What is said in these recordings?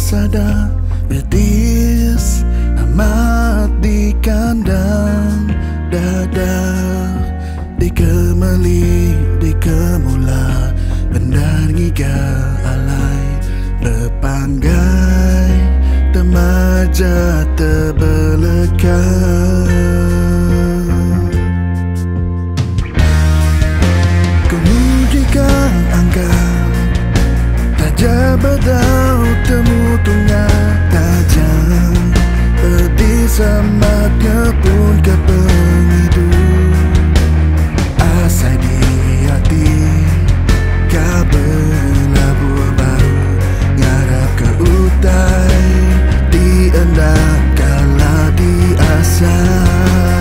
sada betis amat di kandang dada, di kemeli di kemula benar ngiga alai berpanggai temaja terbelekan. Kemudikan angka tajam berdau temu tunggal tajam pedih samatnya pun ke pengidu asai di hati kabel buah baru ngarap ke utai di endak kala di asai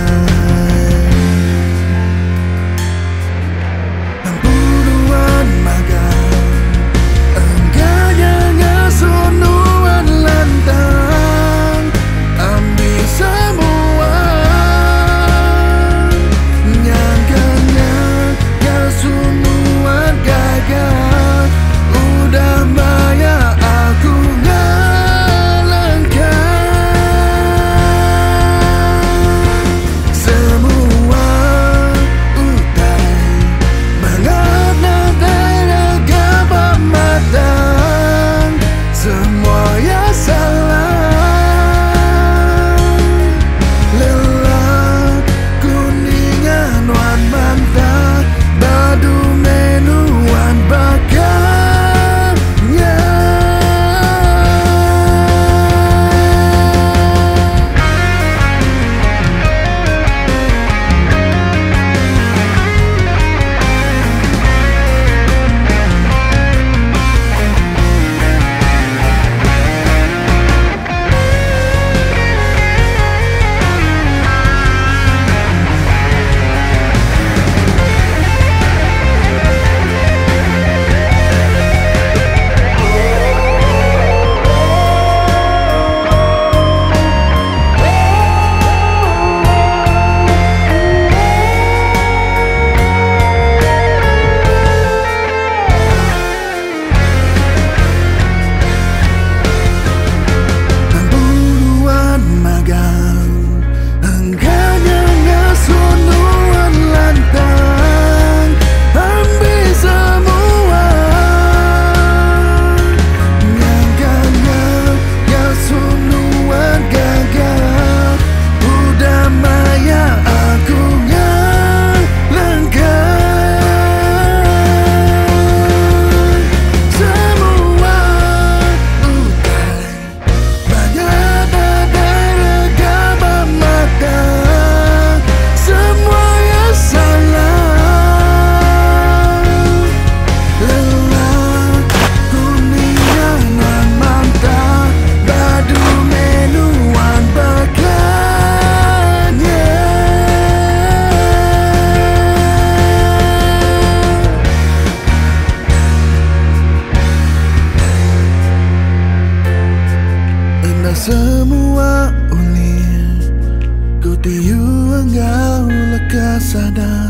semua ulir ku tiu engkau lekas sadar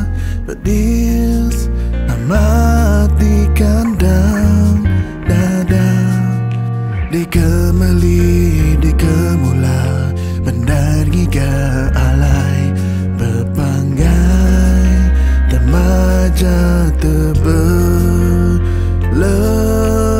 pedis amat di kandang dada, di kemeli di kemula benar giga alai berpanggai temaja terbelek.